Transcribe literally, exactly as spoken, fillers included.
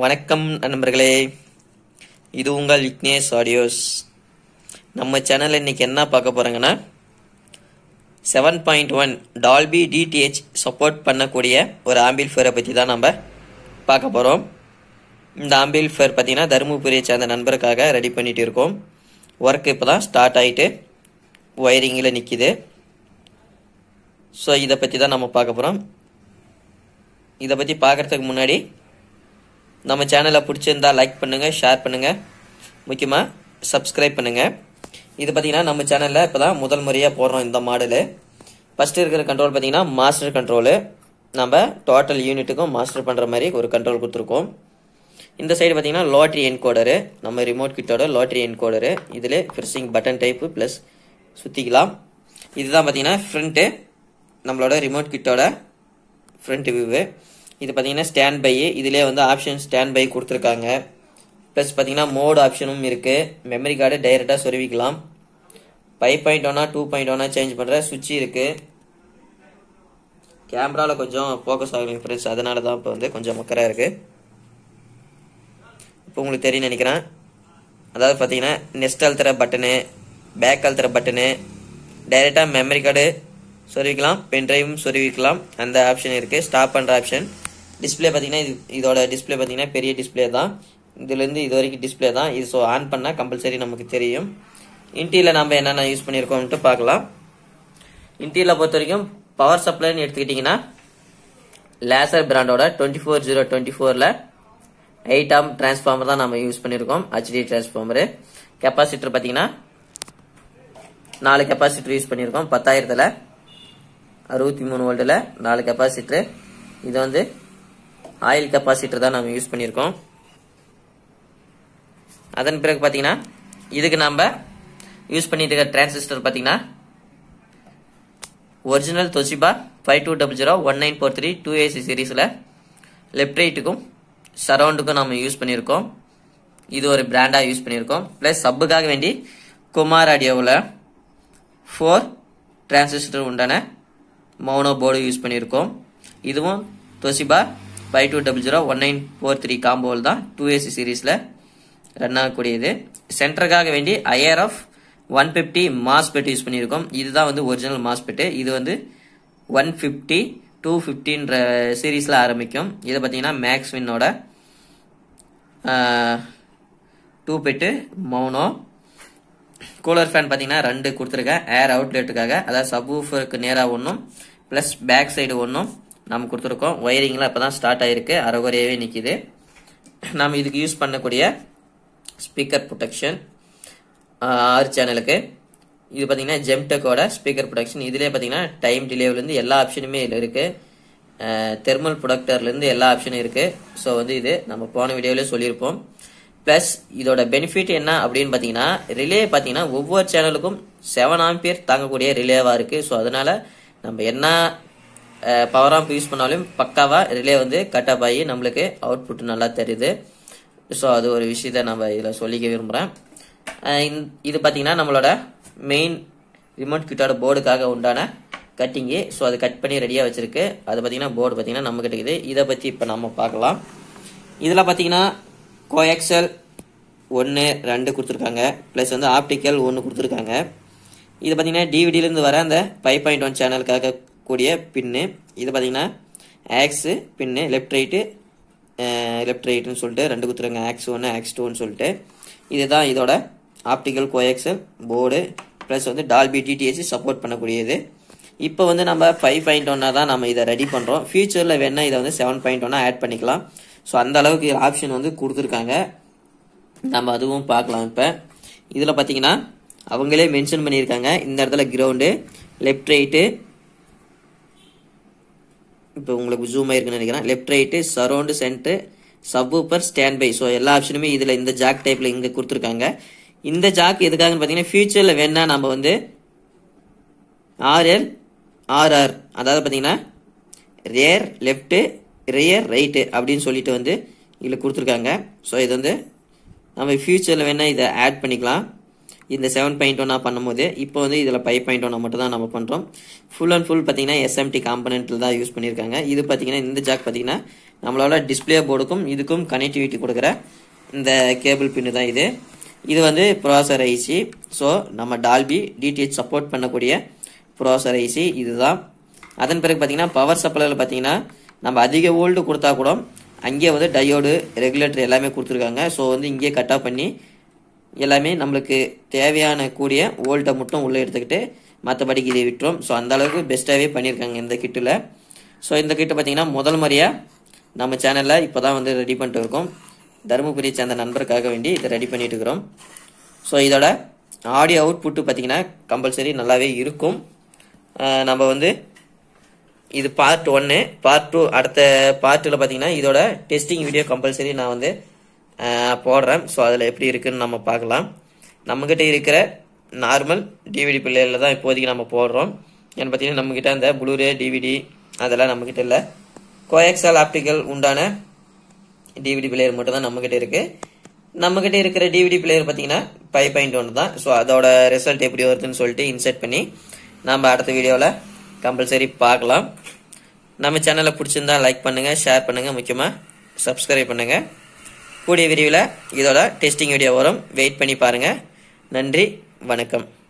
வணக்கம் நண்பர்களே, இது உங்கள் விக்னேஷ் ஆடியோஸ். நம்ம சேனல்ல இன்னைக்கு என்ன பார்க்க போறாங்கன்னா seven point one Dolby DTH support பண்ணக்கூடிய ஒரு ஆம்பிளிஃபயரை பற்றி தான் நம்ம பார்க்க போகிறோம். இந்த ஆம்பிளிஃபயர் பார்த்தீங்கன்னா தருமபுரியை சேர்ந்த நண்பருக்காக ரெடி பண்ணிட்டு இருக்கோம். ஒர்க் இப்போ தான் ஸ்டார்ட் ஆகிட்டு ஒயரிங்கில் நிற்கிது. ஸோ இதை பற்றி தான் நம்ம பார்க்க போகிறோம். இதை பற்றி பார்க்குறதுக்கு முன்னாடி நம்ம சேனலை பிடிச்சிருந்தா லைக் பண்ணுங்கள், ஷேர் பண்ணுங்கள், முக்கியமாக சப்ஸ்கிரைப் பண்ணுங்கள். இது பார்த்தீங்கன்னா நம்ம சேனலில் இப்போ தான் முதல் முறையாக போடுறோம் இந்த மாடலு. ஃபஸ்ட்டு இருக்கிற கண்ட்ரோல் பார்த்தீங்கன்னா மாஸ்டர் கண்ட்ரோலு. நம்ம டோட்டல் யூனிட்டுக்கும் மாஸ்டர் பண்ணுற மாதிரி ஒரு கண்ட்ரோல் கொடுத்துருக்கோம். இந்த சைடு பார்த்தீங்கன்னா லாட்ரி என்கோடரு, நம்ம ரிமோட் கிட்டோட லாட்ரி என்கோடரு. இதில் ப்ரெஸ்ஸிங் பட்டன் டைப்பு ப்ளஸ் சுற்றிக்கலாம். இதுதான் பார்த்தீங்கன்னா ஃப்ரண்ட்டு, நம்மளோட ரிமோட் கிட்டோட ஃப்ரண்ட் வியூவு. இது பார்த்தீங்கன்னா ஸ்டாண்ட் பை, இதிலே வந்து ஆப்ஷன் ஸ்டாண்ட் பை கொடுத்துருக்காங்க. ப்ளஸ் பார்த்தீங்கன்னா மோட் ஆப்ஷனும் இருக்குது. மெமரி கார்டு டைரெக்டாக சொருவிக்கலாம். ஃபைவ் பாயிண்ட் ஒன்னா டூ பாயிண்ட் ஒன்னா சேஞ்ச் பண்ணுற சுவிட்ச் இருக்குது. கேமராவில் கொஞ்சம் ஃபோக்கஸ் ஆகலைங்க ஃப்ரெண்ட்ஸ், அதனால தான் இப்போ வந்து கொஞ்சம் மக்கராக இருக்குது. இப்போ உங்களுக்கு தெரியும் நினைக்கிறேன். அதாவது பார்த்தீங்கன்னா நெக்ஸ்ட் அழுத்துற பட்டனு, பேக் அழுத்துற பட்டனு, டைரெக்டாக மெமரி கார்டு சொருவிக்கலாம், பென் டிரைவும் சொருவிக்கலாம். அந்த ஆப்ஷன் இருக்குது. ஸ்டாப் பண்ணுற ஆப்ஷன். டிஸ்பிளே பார்த்தீங்கன்னா இது இதோட டிஸ்பிளே பார்த்தீங்கன்னா பெரிய டிஸ்பிளே தான். இதுலேருந்து இது வரைக்கும் டிஸ்பிளே தான் இது. ஸோ ஆன் பண்ணால் கம்பல்சரி நமக்கு தெரியும். இன்டீரியில் நம்ம என்னென்ன யூஸ் பண்ணியிருக்கோம்ட்டு பார்க்கலாம். இன்டீரியில் பொறுத்த வரைக்கும் பவர் சப்ளைன்னு எடுத்துக்கிட்டிங்கன்னா லேசர் பிராண்டோட டுவெண்ட்டி ஃபோர் ஜீரோ டுவெண்ட்டி ஃபோரில் எயிட் ஆம் டிரான்ஸ்ஃபார்மர் தான் நம்ம யூஸ் பண்ணியிருக்கோம். HD transformer. கெப்பாசிட்டர் பார்த்தீங்கன்னா நாலு கெப்பாசிட்டர் யூஸ் பண்ணியிருக்கோம். பத்தாயிரத்தில் அறுபத்தி மூணு வோல்ட்டில் நாலு கெப்பாசிட்டரு. இது வந்து ஆயில் கெப்பாசிட்டர் தான் நம்ம யூஸ் பண்ணியிருக்கோம். அதன் பிறகு பார்த்தீங்கன்னா இதுக்கு நம்ம யூஸ் பண்ணிட்டு இருக்க டிரான்சிஸ்டர் பார்த்தீங்கன்னா original Toshiba five two double zero one nine four three two AC சீரீஸில் லெஃப்ட் ரைட்டுக்கும் சரௌண்டுக்கும் நம்ம யூஸ் பண்ணியிருக்கோம். இது ஒரு பிராண்டாக யூஸ் பண்ணியிருக்கோம். ப்ளஸ் சப்புக்காக வேண்டி குமார் ஆடியோவில் ஃபோர் டிரான்சிஸ்டர் உண்டான மோனோ போர்டு யூஸ் பண்ணியிருக்கோம். இதுவும் Toshiba five two double zero one nine four three காம்போவில் தான் டூ ஏசி சீரீஸில் ரன் ஆகக்கூடியது. சென்டருக்காக வேண்டி IRF one fifty MOSFET use பண்ணியிருக்கோம். இதுதான் வந்து ஒரிஜினல் மாஸ்பெட்டு. இது வந்து ஒன் ஃபிஃப்டி டூ ஃபிஃப்டின்ற சீரீஸில் ஆரம்பிக்கும். இதை பார்த்தீங்கன்னா மேக்ஸ்வின்னோட டூ பெட்டு மௌனோ. கூலர் ஃபேன் பார்த்தீங்கன்னா ரெண்டு கொடுத்துருக்கேன் ஏர் அவுட்லெட்டுக்காக. அதாவது சப்வூஃபருக்கு நேராக ஒன்றும் ப்ளஸ் பேக் சைடு ஒன்றும் நம்ம கொடுத்துருக்கோம். ஒயரிங்லாம் இப்போ தான் ஸ்டார்ட் ஆகிருக்கு, அரைகுறையாகவே நிற்கிது. நம்ம இதுக்கு யூஸ் பண்ணக்கூடிய ஸ்பீக்கர் ப்ரொடெக்ஷன் ஆறு சேனலுக்கு. இது பார்த்தீங்கன்னா ஜெம்டெக்கோட ஸ்பீக்கர் ப்ரொடெக்ஷன். இதிலே பார்த்தீங்கன்னா டைம் டிலேவிலேருந்து எல்லா ஆப்ஷனுமே இதில் இருக்குது. தெர்மல் ப்ரொடக்டர்லேருந்து எல்லா ஆப்ஷனும் இருக்குது. ஸோ வந்து இது நம்ம போன வீடியோவிலே சொல்லியிருப்போம். ப்ளஸ் இதோட பெனிஃபிட் என்ன அப்படின்னு பார்த்தீங்கன்னா ரிலே பார்த்தீங்கன்னா ஒவ்வொரு சேனலுக்கும் செவன் ஆம்பியர் தாங்கக்கூடிய ரிலேவாக இருக்குது. ஸோ அதனால் நம்ம என்ன பவர் ஆம்ப் யூஸ் பண்ணாலும் பக்காவாக ரிலே வந்து கட்டப் ஆகி நம்மளுக்கு அவுட்புட் நல்லா தெரியுது. ஸோ அது ஒரு விஷயத்த நம்ம இதில் சொல்லிக்க விரும்புகிறேன். இது பார்த்தீங்கன்னா நம்மளோட மெயின் ரிமோட் கிட்டோட போர்டுக்காக உண்டான கட்டிங்கு. ஸோ அது கட் பண்ணி ரெடியாக வச்சுருக்கு. அது பார்த்தீங்கன்னா போர்டு பார்த்தீங்கன்னா நம்ம கிட்டக்குது. இதை பற்றி இப்போ நம்ம பார்க்கலாம். இதில் பார்த்தீங்கன்னா கோஎக்சல் ஒன்று ரெண்டு கொடுத்துருக்காங்க. ப்ளஸ் வந்து ஆப்டிக்கல் ஒன்று கொடுத்துருக்காங்க. இது பார்த்தீங்கன்னா டிவிடியிலேருந்து வர அந்த ஃபைவ் பாயிண்ட் ஒன் சேனலுக்காக கூடிய பின்னு. இது பார்த்தீங்கன்னா aux pin, left right left ரைட்டுன்னு சொல்லிட்டு ரெண்டு கொடுத்துருக்காங்க. ஆக்ஸ் ஒன்று ஆக்ஸ் டூன்னு சொல்லிட்டு. இதுதான் இதோட ஆப்டிக்கல் கோஎக்சல் போர்டு. ப்ளஸ் வந்து டால்பி டிடிஹெச் சப்போர்ட் பண்ணக்கூடியது. இப்போ வந்து நம்ம ஃபைவ் பாயிண்ட் ஒன்னா தான் நம்ம இதை ரெடி பண்ணுறோம். ஃபியூச்சரில் வேணால் இதை வந்து செவன் பாயிண்ட் ஒன்னா ஆட் பண்ணிக்கலாம். ஸோ அந்த அளவுக்கு ஆப்ஷன் வந்து கொடுத்துருக்காங்க. நம்ம அதுவும் பார்க்கலாம். இப்போ இதில் பார்த்தீங்கன்னா அவங்களே மென்ஷன் பண்ணியிருக்காங்க. இந்த இடத்துல கிரவுண்டு, லெஃப்ட் ரைட்டு, இப்போ உங்களுக்கு ஜூம் ஆயிருக்குன்னு நினைக்கிறேன், left right, surround, centre, subwoofer, stand by. So எல்லா ஆப்ஷனுமே இதில் இந்த ஜாக் டைப்பில் இங்கே கொடுத்துருக்காங்க. இந்த ஜாக் எதுக்காகன்னு பார்த்தீங்கன்னா ஃபியூச்சரில் வேணால் நம்ம வந்து ஆர்எல் ஆர்ஆர், அதாவது பார்த்தீங்கன்னா ரேர் லெஃப்ட்டு, ரியர் ரைட்டு அப்படின்னு சொல்லிட்டு வந்து இதில் கொடுத்துருக்காங்க. ஸோ இது வந்து நம்ம ஃபியூச்சரில் வேணால் இதை ஆட் பண்ணிக்கலாம். இந்த செவன் பாயிண்ட் ஒன்னா பண்ணும்போது இப்போ வந்து இதில் ஃபைவ் பாயிண்ட் ஒன்னா மட்டும் தான் நம்ம பண்ணுறோம். ஃபுல் அண்ட் ஃபுல் பார்த்தீங்கன்னா எஸ்எம்டி காம்பனென்ட்டில் தான் யூஸ் பண்ணியிருக்காங்க. இது பார்த்தீங்கன்னா இந்த ஜாக் பார்த்தீங்கன்னா நம்மளோட டிஸ்பிளே போர்டுக்கும் இதுக்கும் கனெக்டிவிட்டி கொடுக்குற இந்த கேபிள் பின்னு தான் இது. இது வந்து ப்ராசர் ஐசி. ஸோ நம்ம டால்பி டிடிஹெச் சப்போர்ட் பண்ணக்கூடிய ப்ராசர் ஐசி இதுதான். அதன் பிறகு பார்த்தீங்கன்னா பவர் சப்ளையில் பார்த்தீங்கன்னா நம்ம அதிக வோல்டு கொடுத்தா கூட அங்கேயே வந்து டயோடு ரெகுலேட்டர் எல்லாமே கொடுத்துருக்காங்க. ஸோ வந்து இங்கேயே கட் ஆஃப் பண்ணி எல்லாமே நம்மளுக்கு தேவையான கூடிய வோல்ட்டை மட்டும் உள்ளே எடுத்துக்கிட்டு மற்றபடிக்கு இதை விட்டுரும். ஸோ அந்த அளவுக்கு பெஸ்ட்டாகவே பண்ணியிருக்காங்க இந்த கிட்டில். ஸோ இந்த கிட்டு பார்த்தீங்கன்னா முதல் முறையாக நம்ம சேனலில் இப்போ தான் வந்து ரெடி பண்ணிட்டு இருக்கோம். தருமபுரியை சேர்ந்த நண்பருக்காக வேண்டி இதை ரெடி பண்ணிட்டு இருக்கிறோம். ஸோ இதோட ஆடியோ அவுட்புட்டு பார்த்தீங்கன்னா கம்பல்சரி நல்லாவே இருக்கும். நம்ம வந்து இது பார்ட் ஒன்று. பார்ட் டூ அடுத்த பார்ட்டில் பார்த்தீங்கன்னா இதோட டெஸ்டிங் வீடியோ கம்பல்சரி நான் வந்து போடுறேன். ஸோ அதில் எப்படி இருக்குன்னு நம்ம பார்க்கலாம். நம்மக்கிட்ட இருக்கிற நார்மல் டிவிடி பிளேயரில் தான் இப்போதைக்கு நம்ம போடுறோம். ஏன்னு பார்த்தீங்கன்னா நம்மக்கிட்ட அந்த ப்ளூரே டிவிடி அதெல்லாம் நம்மக்கிட்ட இல்லை. கோஎக்ஸால் ஆப்டிக்கல் உண்டான டிவிடி பிளேயர் மட்டும் தான் நம்மக்கிட்ட இருக்குது. நம்மக்கிட்ட இருக்கிற டிவிடி பிளேயர் பார்த்தீங்கன்னா ஃபைவ் பாயிண்ட் ஒன் தான். ஸோ அதோட ரிசல்ட் எப்படி வருதுன்னு சொல்லிட்டு இன்செர்ட் பண்ணி நம்ம அடுத்த வீடியோவில் கம்பல்சரி பார்க்கலாம். நம்ம சேனலை பிடிச்சிருந்தா லைக் பண்ணுங்கள், ஷேர் பண்ணுங்கள், முக்கியமாக சப்ஸ்கிரைப் பண்ணுங்கள். கூடிய விரைவில் இதோட டெஸ்டிங் வீடியோ வரும். வெயிட் பண்ணி பாருங்கள். நன்றி, வணக்கம்.